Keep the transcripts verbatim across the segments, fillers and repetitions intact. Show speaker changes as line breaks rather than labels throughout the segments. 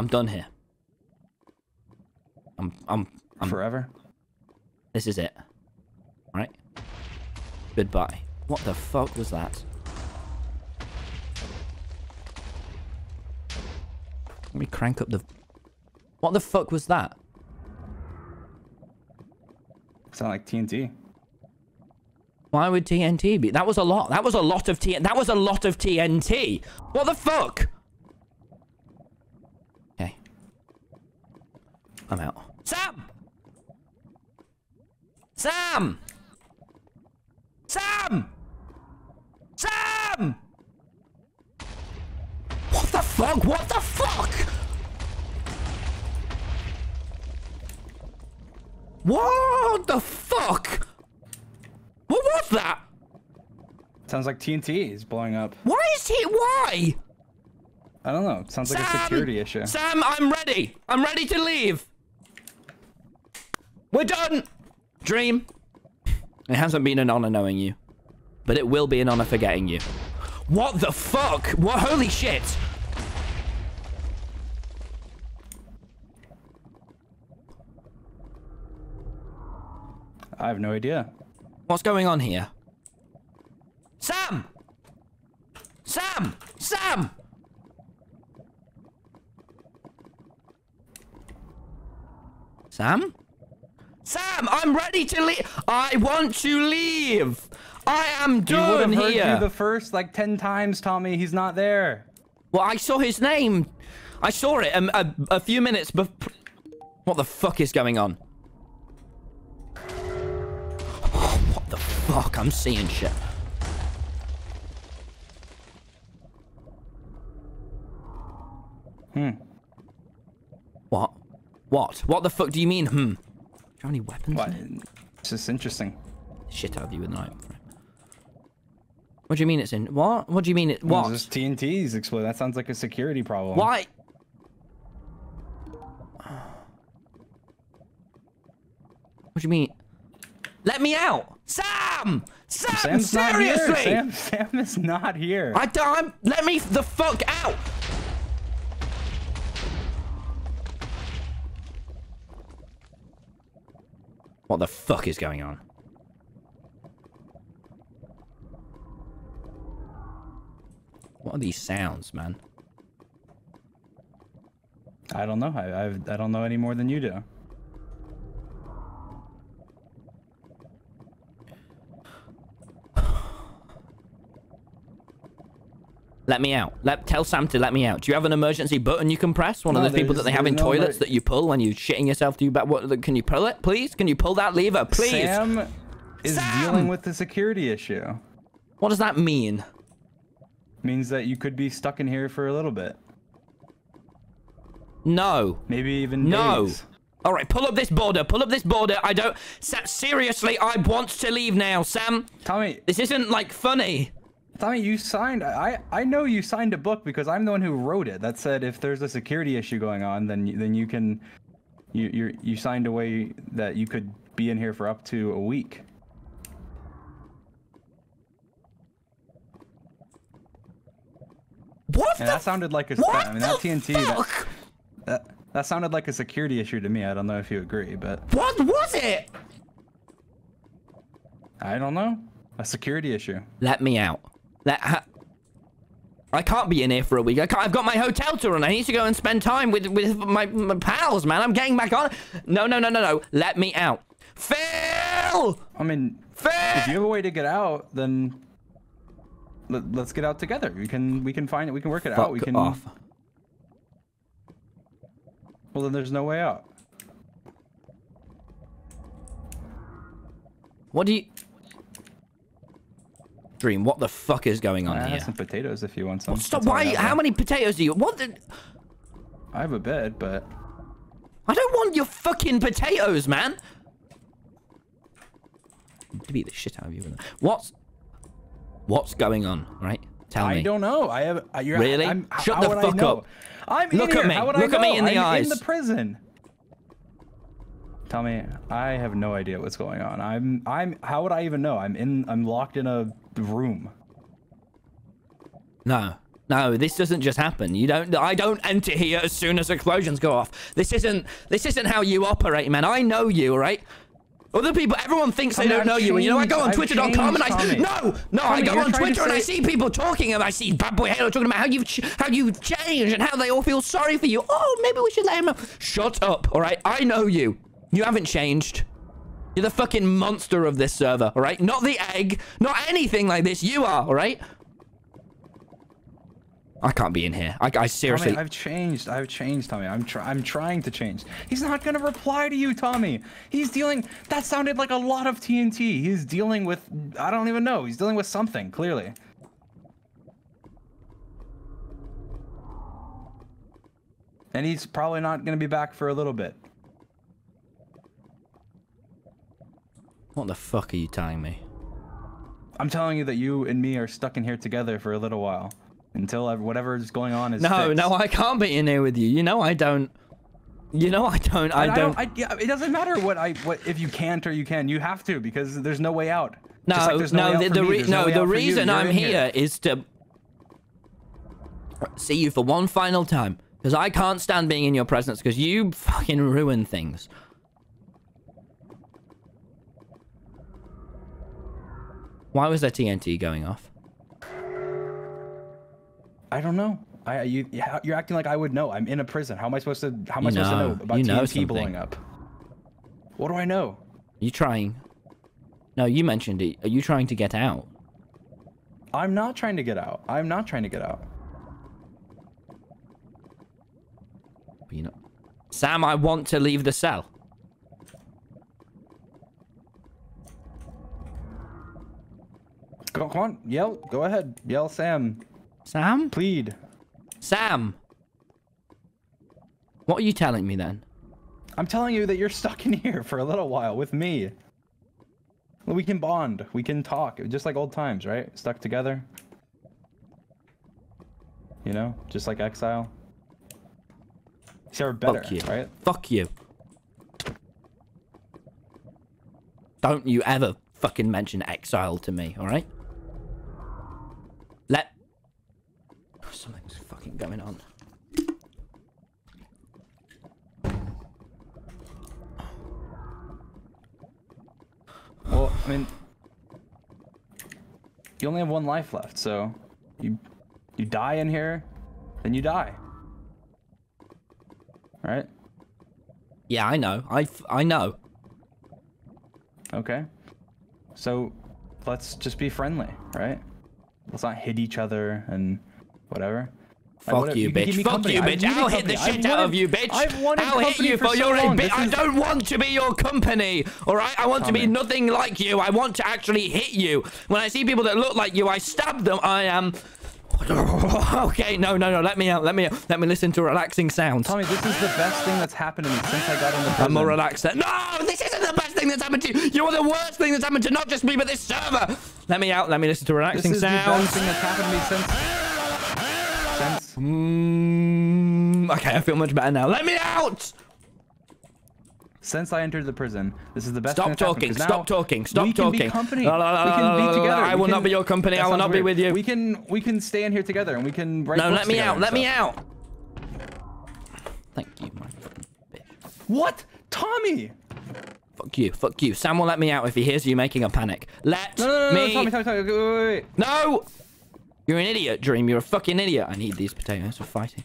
I'm done here. I'm, I'm, I'm...
Forever?
This is it. Right? Goodbye. What the fuck was that? Let me crank up the... What the fuck was that?
Sound like T N T.
Why would T N T be? That was a lot. That was a lot of T... That was a lot of T N T. What the fuck? Okay. I'm out. Sam! Sam! Sam! Sam! What the fuck? What the fuck? What the fuck? What was that?
Sounds like T N T is blowing up.
Why is he? Why?
I don't know. It sounds like
Sam,
a security issue.
Sam, I'm ready. I'm ready to leave. We're done. Dream. It hasn't been an honor knowing you, but it will be an honor forgetting you. What the fuck? What? Holy shit.
I have no idea.
What's going on here? Sam! Sam! Sam! Sam? Sam, I'm ready to leave. I want to leave. I am done
he would have
here.
heard you the first like ten times, Tommy. He's not there.
Well, I saw his name. I saw it a, a, a few minutes before. What the fuck is going on? What the fuck? I'm seeing shit.
Hmm.
What? What? What the fuck do you mean, hmm? Do you have any weapons?
What? It's just interesting.
Shit out of you with a knife. What do you mean it's in? What? What do you mean it? What?
Well, just T N T's explode. That sounds like a security problem.
Why? What do you mean? Let me out, Sam! Sam!
Sam's
Seriously!
not here. Sam, Sam is not here.
I don't. Let me the fuck out! What the fuck is going on? What are these sounds, man?
I don't know. I I've, I don't know any more than you do.
Let me out. Let tell Sam to let me out. Do you have an emergency button you can press? One
No,
of those people that
there's-
they have in
there's no
toilets
emer-
that you pull when you're shitting yourself. Do you bet? What? Can you pull it, please? Can you pull that lever, please?
Sam is
Sam!
dealing with the security issue.
What does that mean?
Means that you could be stuck in here for a little bit.
No.
Maybe even
No.
days.
All right, pull up this border. Pull up this border. I don't. Sam, seriously, I want to leave now, Sam.
Tommy,
This isn't like funny.
Tommy, you signed. I I know you signed a book because I'm the one who wrote it. That said, if there's a security issue going on, then you- then you can, you you you signed away that you could be in here for up to a week.
What
And
the?
that sounded like a.
What
I mean, that
the
T N T. That,
fuck?
that that sounded like a security issue to me. I don't know if you agree, but
What was it?
I don't know. A security issue.
Let me out. Let. Ha I can't be in here for a week. I can't, I've got my hotel to run. I need to go and spend time with with my, my pals, man. I'm getting back on. No, no, no, no, no. Let me out. Phil!
I mean,
Phil!
if you have a way to get out, then let, let's get out together. We can we can find it. We can work it
Fuck
out. We can.
off.
Well, then there's no way out.
What do you... Dream, what the fuck is going on
I
here?
have some potatoes if you want some.
Stop,
That's all I
why?
have
How
left.
many potatoes do you... What the...
I have a bed, but
I don't want your fucking potatoes, man. To beat the shit out of you. What's... What's going on, right? Tell me.
I don't know. I have. I- You're,
Really?
I'm,
Shut
how
the
would I
fuck
know?
up.
I'm in
Look at
here.
me.
How would
Look
I
at me
know?
in the
I'm
eyes.
in the prison. Tell me, I have no idea what's going on. I'm. I'm. How would I even know? I'm in. I'm locked in a room.
No. No, this doesn't just happen. You don't. I don't enter here as soon as explosions go off. This isn't. This isn't how you operate, man. I know you, all right? Other people, everyone thinks
Tommy,
they don't
I've
know you. And you know, I go on
I've
Twitter dot com and I
changed,
no, no,
Tommy,
I go
you're
on
trying to
Twitter and I
say-
see people talking and I see Bad Boy Halo talking about how you've ch how you've changed and how they all feel sorry for you. Oh, maybe we should let him know. Shut up, all right? I know you. You haven't changed. You're the fucking monster of this server, all right? Not the egg, not anything like this. You are, all right? I can't be in here. I, I seriously...
Tommy, I've changed. I've changed, Tommy. I'm try I'm trying to change. He's not gonna reply to you, Tommy. He's dealing... That sounded like a lot of T N T. He's dealing with... I don't even know. He's dealing with something, clearly. And he's probably not gonna be back for a little bit.
What the fuck are you telling me?
I'm telling you that you and me are stuck in here together for a little while. Until ev- whatever's going on is
No,
fixed.
no, I can't be in here with you. You know I don't. You know I don't. I
And
don't.
I, yeah, it doesn't matter what I what if you can't or you can. You have to because there's no way out.
No,
Just like there's no,
no,
way out
the,
for
the
me,
re
there's
no,
way
the
out for you.
reason
You're
I'm
in
here is to see you for one final time. Because I can't stand being in your presence because you fucking ruin things. Why was there T N T going off?
I don't know. I you yeah, you're acting like I would know. I'm in a prison. How am I supposed to? How am I
You
supposed to
know.
know about
You know
T N T
something.
blowing up? What do I know?
You trying? No, you mentioned it. Are you trying to get out?
I'm not trying to get out. I'm not trying to get out.
You know, Sam, I want to leave the cell.
Go come on, yell. Go ahead, yell, Sam.
Sam?
Plead.
Sam! What are you telling me then?
I'm telling you that you're stuck in here for a little while with me. We can bond. We can talk, just like old times, right? Stuck together. You know, just like Exile. Except better,
Fuck you.
right?
Fuck you. Don't you ever fucking mention Exile to me, alright? Let... Something's fucking going on.
Well, I mean, you only have one life left, so you you die in here, then you die. Right?
Yeah, I know. I, f I know.
Okay. So let's just be friendly, right? Let's not hit each other and whatever. Like,
Fuck
what-
you,
can give
bitch.
me
Fuck
company.
you,
I've
bitch.
needed
I'll hit the
company.
shit
I've
out of
wanted-
you, bitch.
I've wanted
I'll hit
company
you
for
for
so
your
long.
bitch.
This
I
is-
don't want to be your company, all right? I want to be
Tommy.
nothing like you. I want to actually hit you. When I see people that look like you, I stab them. I am... Okay, no, no, no. Let me out. Let me out. Let me listen to relaxing sounds.
Tommy, this is the best thing that's happened to me since I got in the prison.
I'm more relaxed. No, this isn't the best thing that's happened to you. You're the worst thing that's happened to not just me, but this server. Let me out. Let me listen to
This
relaxing
is the
sounds.
best thing that's happened to me since... Since...
Mm, okay, I feel much better now. Let me out.
Since I entered the prison, this is the best
Stop
thing that's happened,
talking.
'cause
Stop
now
talking. Stop
we
talking.
Can be company.
La, la, la,
we
la,
can
la,
be
la,
together.
I
We
will not
can-
be your company.
That
I will
sounds
not be
weird.
with you.
We can we can stay in here together and we can write
No,
books
let me
together
out.
and
Let me
stuff.
out. Thank you, my fucking bitch.
What? Tommy!
Fuck you. Fuck you. Sam will let me out if he hears you making a panic. Let
No, no, no, no,
me...
Tommy, Tommy, Tommy, wait, wait, wait.
No! You're an idiot, Dream. You're a fucking idiot. I need these potatoes for fighting.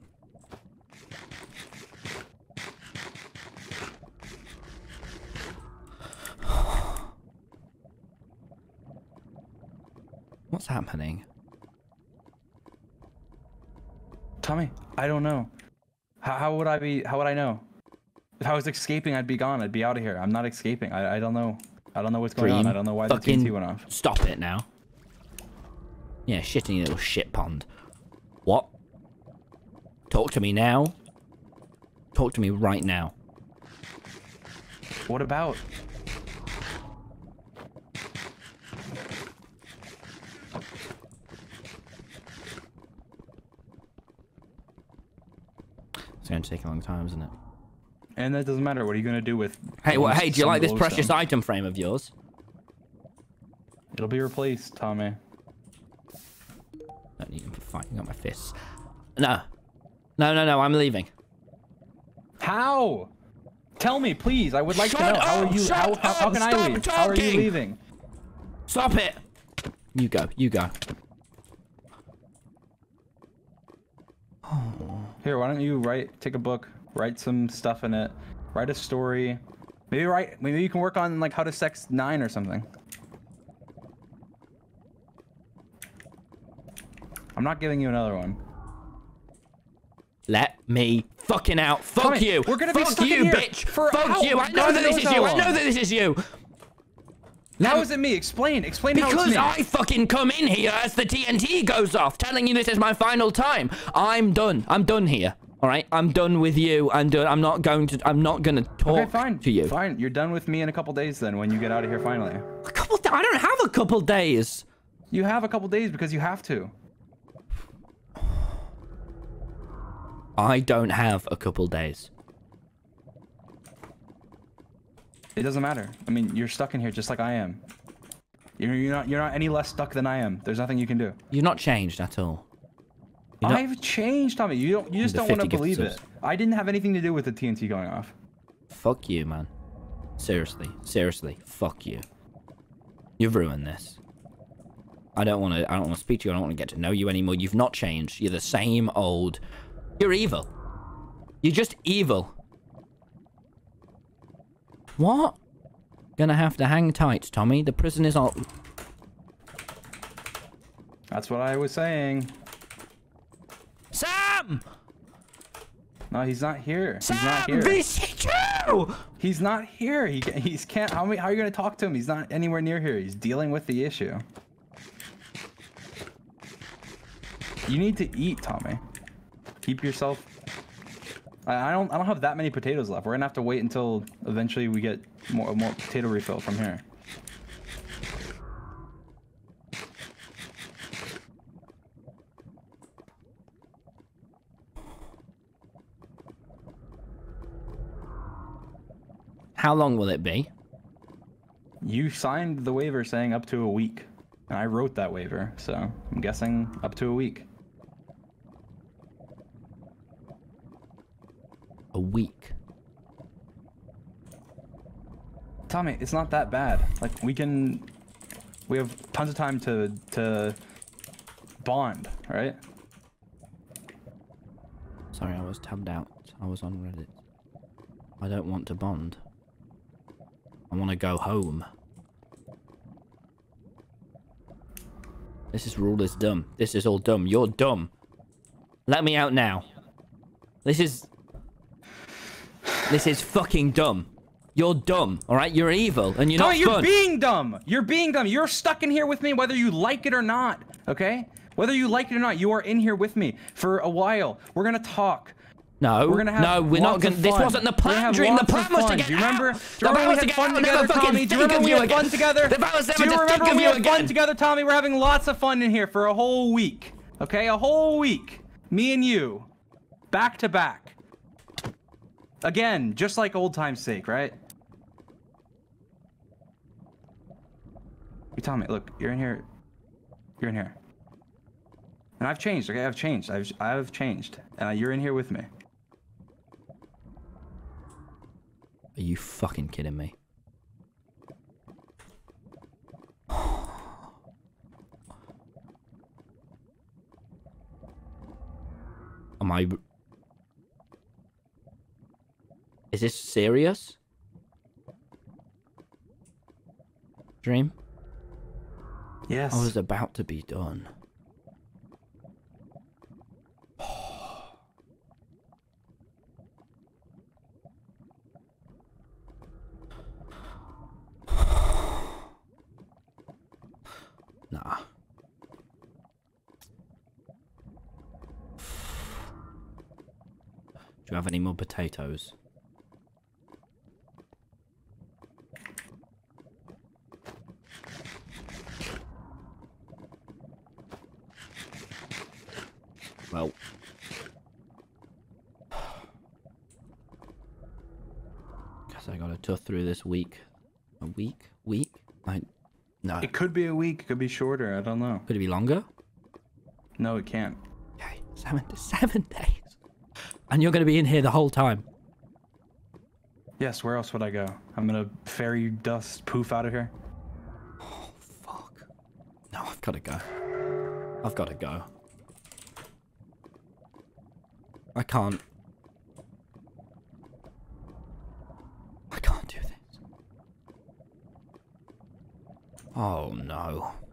What's happening?
Tommy, I don't know. How, how would I be? How would I know? If I was escaping, I'd be gone. I'd be out of here. I'm not escaping. I, I don't know. I don't know what's going
Dream,
on. I don't know why the T N T
fucking
went off.
Stop it now. Yeah, shitting little shit pond. What? Talk to me now. Talk to me right now.
What about?
It's going to take a long time, isn't it?
And that doesn't matter. What are you gonna do with?
Hey, what? Hey, do you
some
like this
glowstone?
precious item frame of yours?
It'll be replaced, Tommy.
Don't need him for fighting on my fists. No. No, no, no, I'm leaving.
How? Tell me, please. I would like
Shut
to know. How
up,
are you?
shut
How, how, how
up,
can I
stop
leave? How are you
talking.
leaving?
Stop it. You go, you go.
Here, why don't you write, take a book, write some stuff in it, write a story. Maybe write, maybe you can work on like how to sex nine or something. I'm not giving you another one.
Let me fucking out. Fuck
Tommy,
you.
we're gonna be
Fuck
stuck
you,
in here
bitch.
for
Fuck
how-
you. I know
God
that this
knows
is
how
you. I
long.
know that this is you.
How is it me? Explain. Explain how it's
Because
me.
I fucking come in here as the T N T goes off, telling you this is my final time. I'm done. I'm done here. All right. I'm done with you. I'm done. I'm not going to. I'm not gonna talk
Okay, fine.
to you.
Fine. You're done with me in a couple days then when you get out of here finally.
A couple. I don't have a couple days.
You have a couple days because you have to.
I don't have a couple days.
It doesn't matter. I mean, you're stuck in here just like I am. You're, you're not. You're not any less stuck than I am. There's nothing you can do.
You've not changed at all. You're not-
I've changed, Tommy. You don't. You just
The
don't want to
fifty
believe
gifted
it.
subs.
I didn't have anything to do with the T N T going off.
Fuck you, man. Seriously. Seriously. Fuck you. You've ruined this. I don't want to. I don't want to speak to you. I don't want to get to know you anymore. You've not changed. You're the same old. You're evil. You're just evil. What? Gonna have to hang tight, Tommy. The prison is all.
That's what I was saying.
Sam!
No, he's not here. He's
Sam!
not here.
V C two!
He's not here. He he's can't. How many, How are you gonna talk to him? He's not anywhere near here. He's dealing with the issue. You need to eat, Tommy. Keep yourself. I, I don't. I don't have that many potatoes left. We're gonna have to wait until eventually we get more more potato refill from here.
How long will it be?
You signed the waiver saying up to a week, and I wrote that waiver, so I'm guessing up to a week.
A week.
Tommy, it's not that bad. Like we can, we have tons of time to to bond, right?
Sorry, I was tabbed out. I was on Reddit. I don't want to bond. I want to go home. This is rule is dumb. This is all dumb. You're dumb. Let me out now. This is... This is fucking dumb. You're dumb, alright? You're evil, and you're
Tommy,
not
you're
fun.
being dumb. You're being dumb. You're stuck in here with me whether you like it or not, okay? Whether you like it or not, you are in here with me for a while. We're gonna talk.
No,
We're gonna have
no, we're not
lots
gonna...
of
This
fun.
wasn't the
We're gonna
plan,
have
Dream. The
lots of
plan was to
fun.
get
Do you remember?
out.
Do
The
you remember
plan
when
was
we
to
had
get
fun
out,
together,
never fucking
Tommy? Do you
think
remember
of
when we
you
had fun
again.
together?
The plan was never
Do you
to
remember
think
when
of
we
you
had fun
again.
together, Tommy? We're having lots of fun in here for a whole week. Okay, a whole week. Me and you, back to back. Again, just like old time's sake, right? You tell me, look, you're in here. You're in here. And I've changed, okay? I've changed. I've I've changed. And you're in here with me.
Are you fucking kidding me? Am I... Is this serious? Dream?
Yes.
I was about to be done. Nah. Do you have any more potatoes? Well. Guess I gotta tough through this week. A week? Week? I... No.
It could be a week, it could be shorter, I don't know.
Could it be longer?
No, it can't.
Okay. Seven, seven days. And you're going to be in here the whole time.
Yes, where else would I go? I'm gonna fairy dust poof out of here.
Oh, fuck. No, I've got to go. I've got to go. I can't. I can't do this. Oh, no.